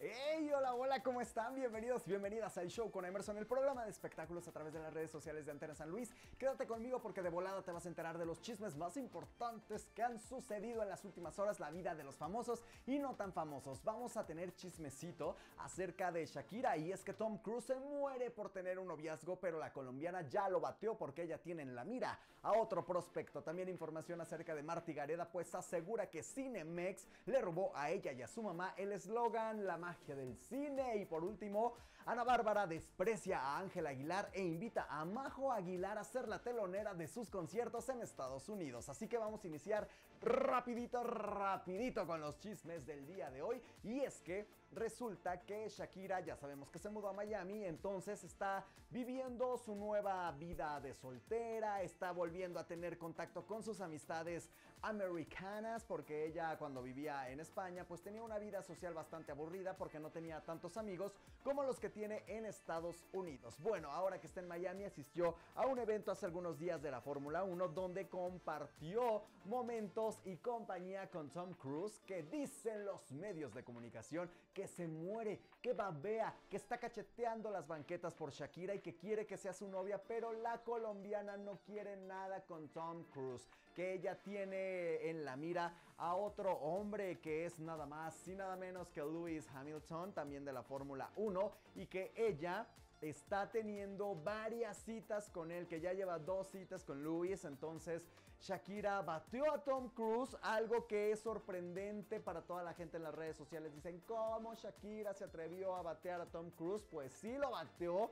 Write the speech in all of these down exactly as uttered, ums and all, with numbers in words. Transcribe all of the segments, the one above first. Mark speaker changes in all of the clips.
Speaker 1: Hey, hola, hola, ¿cómo están? Bienvenidos, bienvenidas al Show con Emerson, el programa de espectáculos a través de las redes sociales de Antena San Luis. Quédate conmigo porque de volada te vas a enterar de los chismes más importantes que han sucedido en las últimas horas, la vida de los famosos y no tan famosos. Vamos a tener chismecito acerca de Shakira, y es que Tom Cruise se muere por tener un noviazgo, pero la colombiana ya lo batió porque ella tiene en la mira a otro prospecto. También información acerca de Marta y Gareda, pues asegura que Cinemex le robó a ella y a su mamá el eslogan "La magia del cine". Y por último, Ana Bárbara desprecia a Ángel Aguilar e invita a Majo Aguilar a ser la telonera de sus conciertos en Estados Unidos. Así que vamos a iniciar rapidito, rapidito con los chismes del día de hoy. Y es que resulta que Shakira, ya sabemos que se mudó a Miami, entonces está viviendo su nueva vida de soltera, está volviendo a tener contacto con sus amistades americanas, porque ella cuando vivía en España pues tenía una vida social bastante aburrida porque no tenía tantos amigos como los que tiene en Estados Unidos. Bueno, ahora que está en Miami, asistió a un evento hace algunos días de la Fórmula uno donde compartió momentos y compañía con Tom Cruise, que dicen los medios de comunicación que se muere, que babea, que está cacheteando las banquetas por Shakira y que quiere que sea su novia, pero la colombiana no quiere nada con Tom Cruise, que ella tiene en la mira a otro hombre que es nada más y nada menos que Lewis Hamilton, también de la Fórmula uno, y que ella está teniendo varias citas con él, que ya lleva dos citas con Lewis. Entonces Shakira batió a Tom Cruise, algo que es sorprendente para toda la gente en las redes sociales. Dicen, ¿cómo Shakira se atrevió a batear a Tom Cruise? Pues sí lo bateó.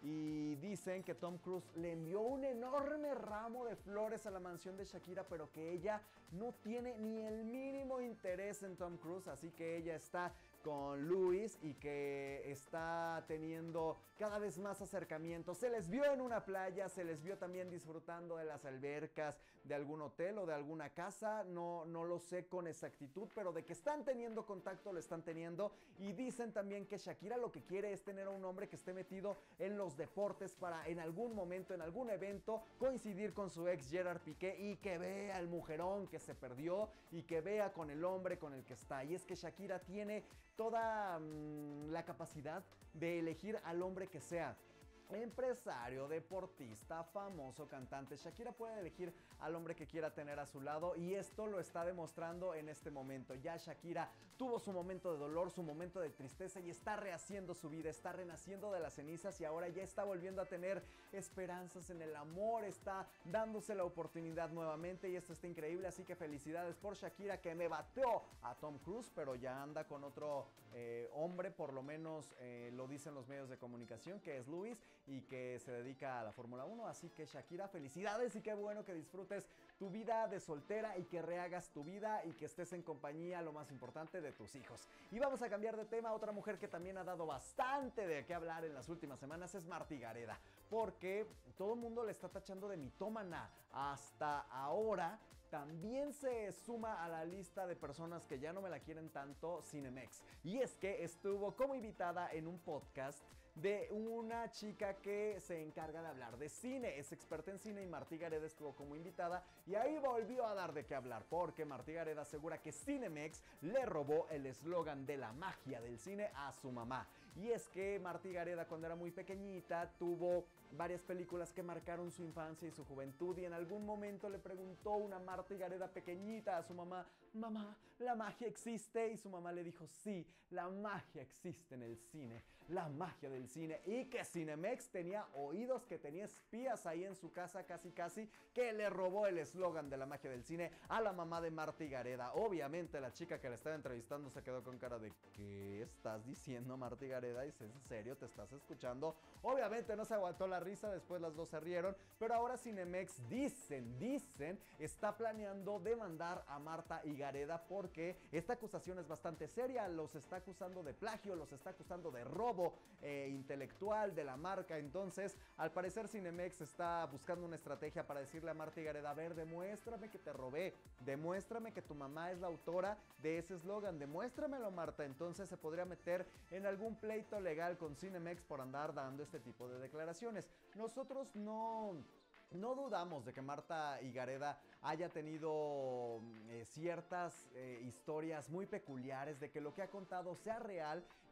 Speaker 1: Y dicen que Tom Cruise le envió un enorme ramo de flores a la mansión de Shakira, pero que ella no tiene ni el mínimo interés en Tom Cruise, así que ella está con Lewis y que está teniendo cada vez más acercamientos. Se les vio en una playa, se les vio también disfrutando de las albercas de algún hotel o de alguna casa, no, no lo sé con exactitud, pero de que están teniendo contacto, lo están teniendo. Y dicen también que Shakira lo que quiere es tener a un hombre que esté metido en los deportes para en algún momento, en algún evento, coincidir con su ex Gerard Piqué y que vea el mujerón que se perdió y que vea con el hombre con el que está. Y es que Shakira tiene toda mmm, la capacidad de elegir al hombre que sea. Empresario, deportista, famoso, cantante, Shakira puede elegir al hombre que quiera tener a su lado, y esto lo está demostrando en este momento. Ya Shakira tuvo su momento de dolor, su momento de tristeza, y está rehaciendo su vida, está renaciendo de las cenizas y ahora ya está volviendo a tener esperanzas en el amor, está dándose la oportunidad nuevamente, y esto está increíble. Así que felicidades por Shakira, que me bateó a Tom Cruise, pero ya anda con otro eh, hombre, por lo menos eh, lo dicen los medios de comunicación, que es Lewis, y que se dedica a la Fórmula uno. Así que Shakira, felicidades y qué bueno que disfrutes tu vida de soltera y que rehagas tu vida y que estés en compañía, lo más importante, de tus hijos. Y vamos a cambiar de tema. Otra mujer que también ha dado bastante de qué hablar en las últimas semanas es Marta y Gareda, porque todo el mundo le está tachando de mitómana. Hasta ahora también se suma a la lista de personas que ya no me la quieren tanto Cinemex, y es que estuvo como invitada en un podcast de una chica que se encarga de hablar de cine, es experta en cine, y Marta y Gareda estuvo como invitada y ahí volvió a dar de qué hablar, porque Marta y Gareda asegura que Cinemex le robó el eslogan de la magia del cine a su mamá. Y es que Marta y Gareda, cuando era muy pequeñita, tuvo varias películas que marcaron su infancia y su juventud, y en algún momento le preguntó una Marta y Gareda pequeñita a su mamá: mamá, ¿la magia existe? Y su mamá le dijo: sí, la magia existe en el cine, la magia del cine. Y que Cinemex tenía oídos, que tenía espías ahí en su casa, casi casi, que le robó el eslogan de la magia del cine a la mamá de Marta y Gareda. Obviamente la chica que la estaba entrevistando se quedó con cara de: ¿qué estás diciendo, Marta y Gareda? ¿Y es en serio? ¿Te estás escuchando? Obviamente no se aguantó la risa, después las dos se rieron, pero ahora Cinemex, dicen, dicen, está planeando demandar a Marta y Gareda porque esta acusación es bastante seria. Los está acusando de plagio, los está acusando de robo eh, intelectual de la marca. Entonces, al parecer Cinemex está buscando una estrategia para decirle a Marta y Gareda: a ver, demuéstrame que te robé, demuéstrame que tu mamá es la autora de ese eslogan, demuéstramelo, Marta. Entonces se podría meter en algún pleito legal con Cinemex por andar dando este tipo de declaraciones. Nosotros no... No dudamos de que Marta y Gareda haya tenido eh, ciertas eh, historias muy peculiares, de que lo que ha contado sea real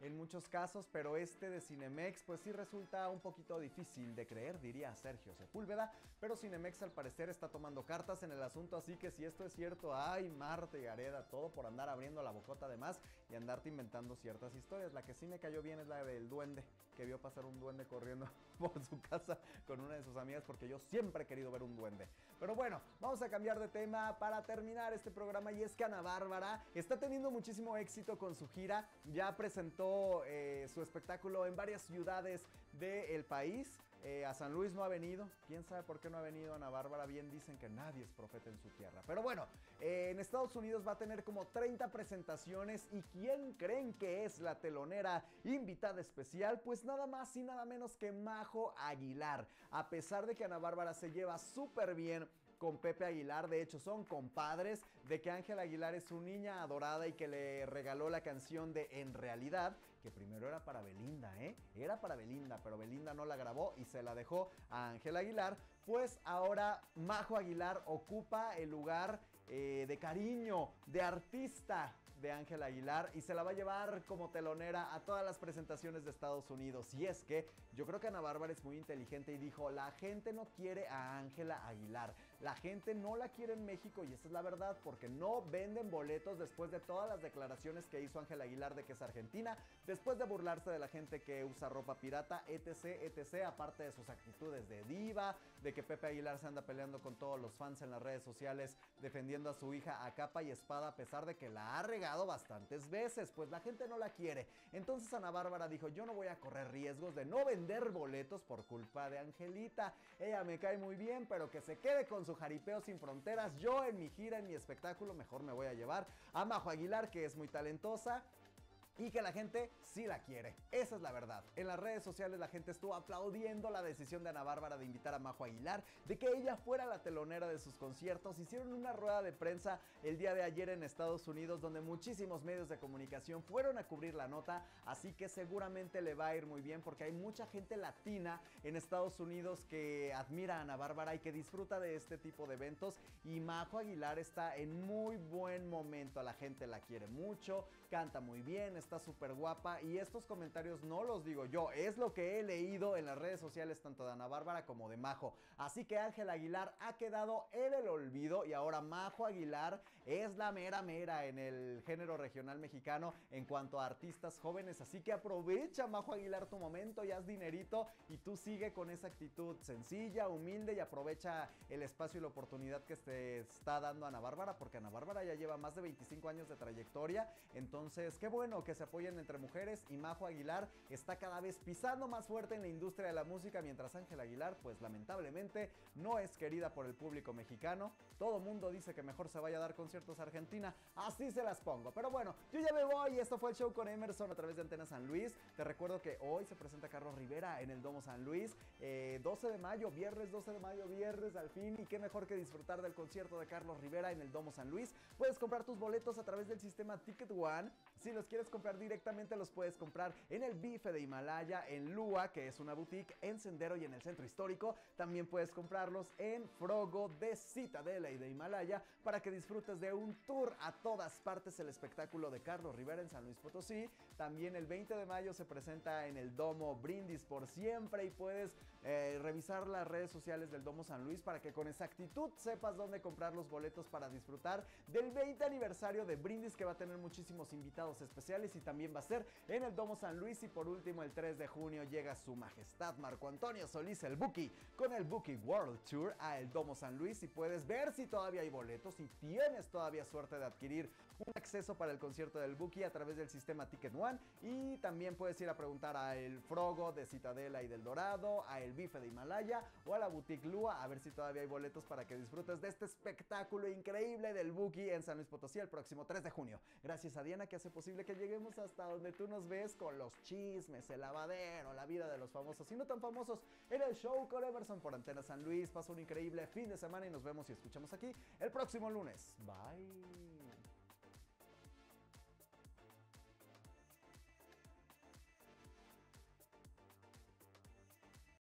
Speaker 1: en muchos casos, pero este de Cinemex pues sí resulta un poquito difícil de creer, diría Sergio Sepúlveda, pero Cinemex al parecer está tomando cartas en el asunto, así que si esto es cierto, ay, Marta y Gareda, todo por andar abriendo la bocota de más y andarte inventando ciertas historias. La que sí me cayó bien es la del duende, que vio pasar un duende corriendo por su casa con una de sus amigas, porque yo siempre he querido ver un duende. Pero bueno, vamos a cambiar de tema para terminar este programa, y es que Ana Bárbara está teniendo muchísimo éxito con su gira. Ya presentó eh, su espectáculo en varias ciudades del país. Eh, a San Luis no ha venido, quién sabe por qué no ha venido Ana Bárbara, bien dicen que nadie es profeta en su tierra. Pero bueno, eh, en Estados Unidos va a tener como treinta presentaciones, y ¿quién creen que es la telonera invitada especial? Pues nada más y nada menos que Majo Aguilar. A pesar de que Ana Bárbara se lleva súper bien con Pepe Aguilar, de hecho son compadres, de que Ángela Aguilar es su niña adorada y que le regaló la canción de En Realidad, que primero era para Belinda, ¿eh? Era para Belinda, pero Belinda no la grabó y se la dejó a Ángela Aguilar. Pues ahora Majo Aguilar ocupa el lugar eh, de cariño, de artista de Ángela Aguilar, y se la va a llevar como telonera a todas las presentaciones de Estados Unidos. Y es que yo creo que Ana Bárbara es muy inteligente y dijo, la gente no quiere a Ángela Aguilar, la gente no la quiere en México, y esa es la verdad, porque no venden boletos después de todas las declaraciones que hizo Ángela Aguilar de que es argentina, después de burlarse de la gente que usa ropa pirata, etc, etc, aparte de sus actitudes de diva, de que Pepe Aguilar se anda peleando con todos los fans en las redes sociales, defendiendo a su hija a capa y espada, a pesar de que la ha regado bastantes veces, pues la gente no la quiere. Entonces Ana Bárbara dijo, yo no voy a correr riesgos de no vender boletos por culpa de Angelita. Ella me cae muy bien, pero que se quede con su jaripeo sin fronteras. Yo en mi gira, en mi espectáculo, mejor me voy a llevar a Majo Aguilar, que es muy talentosa y que la gente sí la quiere. Esa es la verdad. En las redes sociales la gente estuvo aplaudiendo la decisión de Ana Bárbara de invitar a Majo Aguilar, de que ella fuera la telonera de sus conciertos. Hicieron una rueda de prensa el día de ayer en Estados Unidos, donde muchísimos medios de comunicación fueron a cubrir la nota, así que seguramente le va a ir muy bien, porque hay mucha gente latina en Estados Unidos que admira a Ana Bárbara y que disfruta de este tipo de eventos, y Majo Aguilar está en muy buen momento. La gente la quiere mucho, canta muy bien, está súper guapa, y estos comentarios no los digo yo, es lo que he leído en las redes sociales tanto de Ana Bárbara como de Majo. Así que Ángela Aguilar ha quedado en el olvido, y ahora Majo Aguilar es la mera mera en el género regional mexicano en cuanto a artistas jóvenes. Así que aprovecha, Majo Aguilar, tu momento y haz dinerito, y tú sigue con esa actitud sencilla, humilde, y aprovecha el espacio y la oportunidad que te está dando Ana Bárbara, porque Ana Bárbara ya lleva más de veinticinco años de trayectoria. Entonces qué bueno que se apoyen entre mujeres, y Majo Aguilar está cada vez pisando más fuerte en la industria de la música, mientras Ángela Aguilar pues lamentablemente no es querida por el público mexicano. Todo mundo dice que mejor se vaya a dar conciertos a Argentina, así se las pongo. Pero bueno, yo ya me voy, y esto fue el show con Emerson a través de Antena San Luis. Te recuerdo que hoy se presenta Carlos Rivera en el Domo San Luis, eh, doce de mayo, viernes doce de mayo, viernes al fin, y qué mejor que disfrutar del concierto de Carlos Rivera en el Domo San Luis. Puedes comprar tus boletos a través del sistema Ticket One. Si los quieres comprar directamente, los puedes comprar en el Bife de Himalaya, en Lua, que es una boutique, en Sendero y en el Centro Histórico. También puedes comprarlos en Frogo de Citadela y de Himalaya, para que disfrutes de un tour a todas partes el espectáculo de Carlos Rivera en San Luis Potosí. También el veinte de mayo se presenta en el Domo Brindis por Siempre, y puedes eh, revisar las redes sociales del Domo San Luis para que con exactitud sepas dónde comprar los boletos para disfrutar del veinte aniversario de Brindis, que va a tener muchísimos invitados especiales, y también va a ser en el Domo San Luis. Y por último, el tres de junio llega su majestad Marco Antonio Solís, el Buki, con el Buki World Tour a el Domo San Luis, y puedes ver si todavía hay boletos, si tienes todavía suerte de adquirir un acceso para el concierto del Buki a través del sistema Ticket One. Y también puedes ir a preguntar a el Frogo de Citadela y del Dorado, a el Bife de Himalaya o a la Boutique Lua, a ver si todavía hay boletos para que disfrutes de este espectáculo increíble del Buki en San Luis Potosí el próximo tres de junio. Gracias a Diana, que hace posible que lleguemos hasta donde tú nos ves, con los chismes, el lavadero, la vida de los famosos y no tan famosos en el show con Emerson por Antena San Luis. Pasa un increíble fin de semana y nos vemos y escuchamos aquí el próximo lunes. Bye.